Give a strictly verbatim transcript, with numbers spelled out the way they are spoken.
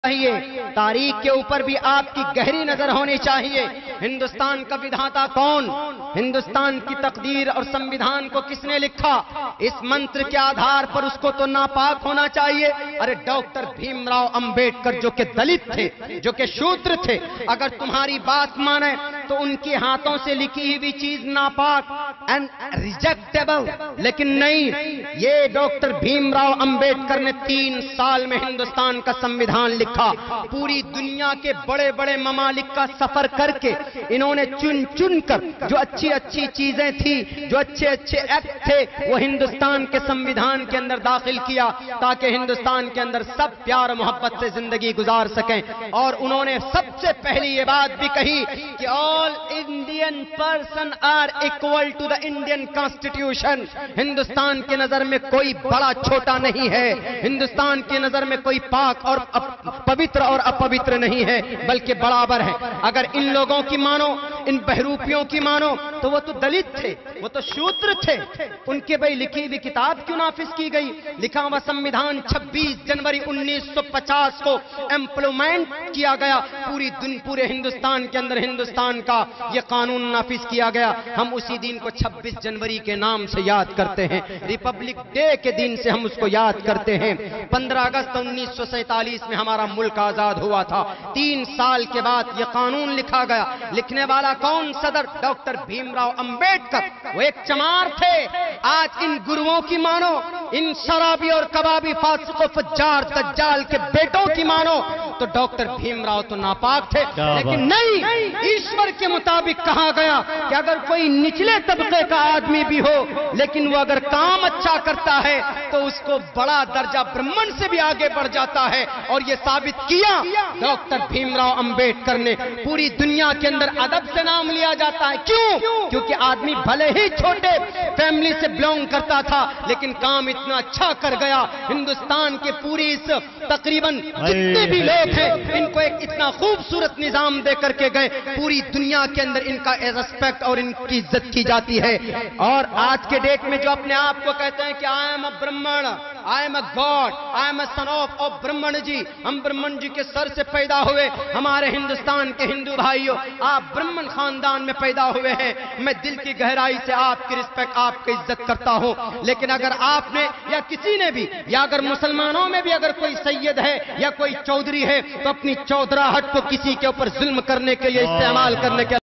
چاہیے، تاریخ کے اوپر بھی آپ کی گہری نظر ہونی چاہیے۔ ہندوستان کا وِدھاتا کون؟ ہندوستان کی تقدیر اور سموِدھان کو کس نے لکھا؟ اس منتر کے آدھار پر اس کو تو ناپاک ہونا چاہیے۔ ارے ڈاکٹر بھیم راؤ امبیڈکر جو کہ دلت تھے، جو کہ شودر تھے، اگر تمہاری بات مانے تو ان کے ہاتھوں سے لکھی ہوئی چیز ناپاک اینڈ ریجیکٹیبل، لیکن نہیں، یہ ڈاکٹر بھیم راؤ امبیڈکر نے تین سال میں ہندوستان کا سموِدھان لکھا۔ پوری دنیا کے بڑے بڑے ممالک کا سفر کر کے انہوں نے چن چن کر جو اچھی اچھی چیزیں تھی، جو اچھے اچھے ایکٹ تھے، وہ ہندوستان کے سموِدھان کے اندر داخل کیا تاکہ ہندوستان کے اندر سب پیار و محبت سے زندگی گزار سکیں۔ اور انہوں نے سب سے پہلی یہ بات بھی کہی کہ all Indian person are equal to the Indian constitution. Hindustan کی نظر میں کوئی بڑا چھوٹا نہیں ہے، ہندوستان کی نظر میں کوئی پاک اور پوتر اور اپوتر نہیں ہے، بلکہ برابر ہے۔ اگر ان لوگوں کی مانو، ان بہروپیوں کی مانو، تو وہ تو دلت تھے، وہ تو شودر تھے، ان کے بھئی لکھی ہوئی کتاب کیوں نافذ کی گئی؟ لکھا ہوا سموِدھان چھبیس جنوری انیس سو پچاس کو امپلیمنٹ کیا گیا، پوری دن پورے ہندوستان کے اندر ہندوستان کا یہ قانون نافذ کیا گیا۔ ہم اسی دن کو چھبیس جنوری کے نام سے یاد کرتے ہیں، ریپبلک ڈے کے دن سے ہم اس کو یاد کرتے ہیں۔ پندرہ اگست انیس سو سینتالیس میں ہمارا ملک آزاد ہوا تھا، تین سال کے بعد یہ قانون لکھا گیا۔ لکھنے والا کون؟ صدر ڈاکٹر بھیم راؤ امبیڈکر، وہ ایک چمار تھے۔ آج ان گرووں کی مانو، ان شرابی اور کبابی فاسق و فجار دجال کے بیٹوں کی مانو تو ڈاکٹر بھیم راؤ تو ناپاک تھے، لیکن نہیں، ایشور کے مطابق کہا گیا کہ اگر کوئی نچلے طبقے کا آدمی بھی ہو لیکن وہ اگر کام اچھا کرتا ہے تو اس کو بڑا درجہ برہمن سے بھی آگے بڑھ جاتا ہے۔ اور یہ ثابت کیا ڈاکٹر بھیم راؤ امبیڈکر نے۔ پوری دنیا کے اندر ادب سے نام لیا جاتا ہے، کیوں؟ کیونکہ آدمی بھلے ہی چھوٹے فیملی سے بلونگ کرتا تھا لیکن کام اتنا اچھا کر گیا۔ ہندوستان کے پوری اس تقریباً جتنے بھی لوگ ہیں ان کو ایک اتنا خوبصورت نظام دے کر کے گئے، پوری دنیا کے اندر ان کا ریسپیکٹ اور ان کی عزت کی جاتی ہے۔ اور آج کے ڈیٹ میں جو اپنے آپ کو کہتے ہیں کہ آئی am a Brahmin, I am a god, I am a son of of Brahmin ji, ہم برہمن جی کے سر سے پیدا ہوئے، ہمارے ہندوستان کے ہندو بھائیوں آپ برہمن خاندان میں پیدا ہوئے ہیں، میں دل کی گہرائی سے آپ کی رسپیکٹ، آپ کی عزت کرتا ہوں۔ لیکن اگر آپ نے یا کسی نے بھی، یا اگر مسلمانوں میں بھی اگر کوئی سید ہے یا کوئی چودھری ہے تو اپنی چودراہٹ کو کسی کے اوپر ظلم کرنے کے لیے استعمال کرنے کے